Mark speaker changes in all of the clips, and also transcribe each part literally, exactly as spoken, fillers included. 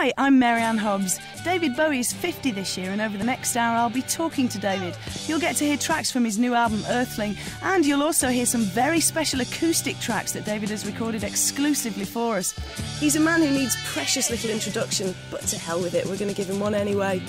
Speaker 1: Hi, I'm Mary-Ann Hobbs. David Bowie is fifty this year, and over the next hour I'll be talking to David. You'll get to hear tracks from his new album Earthling, and you'll also hear some very special acoustic tracks that David has recorded exclusively for us. He's a man who needs precious little introduction, but to hell with it, we're going to give him one anyway.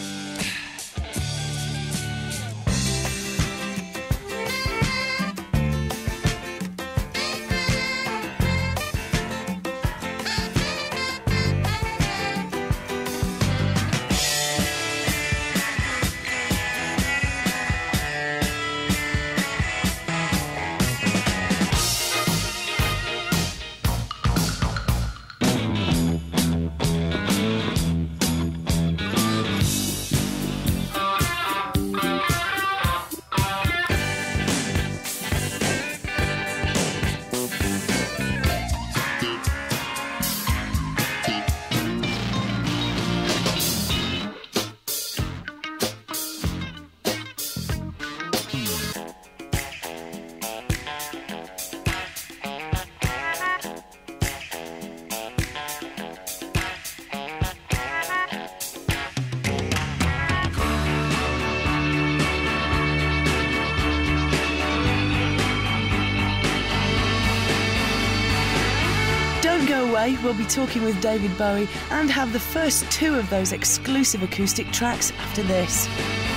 Speaker 1: Don't go away, we'll be talking with David Bowie and have the first two of those exclusive acoustic tracks after this.